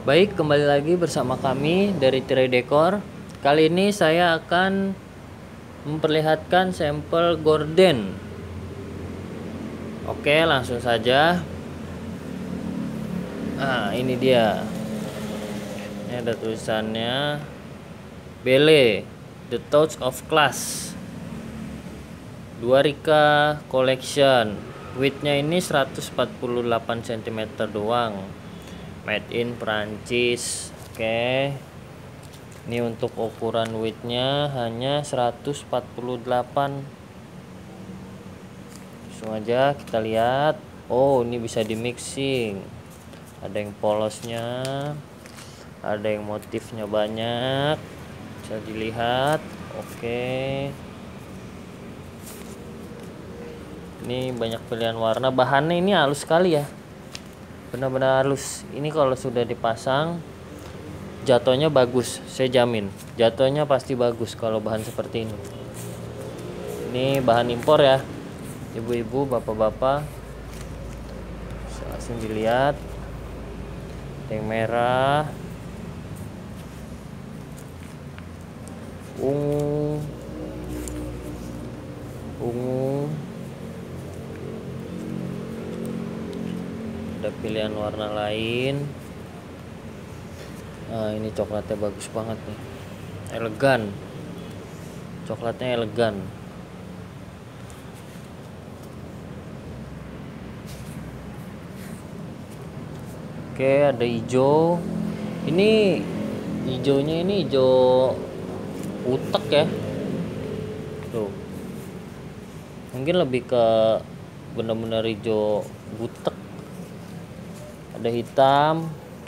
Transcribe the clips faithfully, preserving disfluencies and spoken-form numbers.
Baik, kembali lagi bersama kami dari Tirai Dekor. Kali ini saya akan memperlihatkan sampel gorden. Oke, langsung saja. Nah, ini dia. Ini ada tulisannya Bele, The Touch of Class, dua Rika Collection. Widthnya ini seratus empat puluh delapan sentimeter doang. Made in Prancis. Oke. Ini untuk ukuran widthnya hanya seratus empat puluh delapan. Langsung aja kita lihat. Oh, ini bisa di mixing. Ada yang polosnya, ada yang motifnya banyak, bisa dilihat. Oke, ini banyak pilihan warna. Bahannya ini halus sekali ya, benar-benar halus. Ini kalau sudah dipasang jatuhnya bagus, saya jamin jatuhnya pasti bagus kalau bahan seperti ini. Ini bahan impor ya, ibu-ibu, bapak-bapak, langsung dilihat. Yang merah, ungu, ungu, ada pilihan warna lain. Nah, ini coklatnya bagus banget nih, elegan, coklatnya elegan. Oke, ada hijau. Ini hijaunya ini hijau utek ya. Tuh. Mungkin lebih ke benar-benar hijau butek. Ada hitam,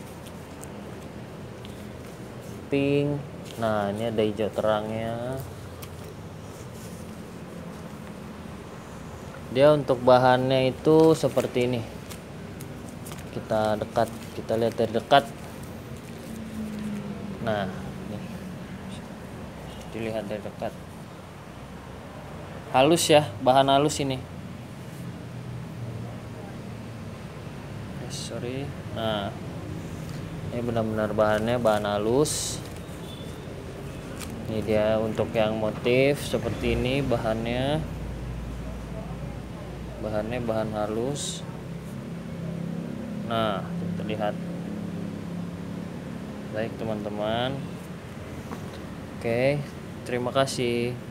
pink. Nah, ini ada hijau terangnya. Dia untuk bahannya itu seperti ini. Kita dekat, kita lihat dari dekat. Nah, nih, dilihat dari dekat. Halus ya, bahan halus ini. Sorry. Nah, ini benar-benar bahannya bahan halus. Ini dia untuk yang motif seperti ini, bahannya bahannya bahan halus. Nah, terlihat. Baik teman-teman. Oke, terima kasih.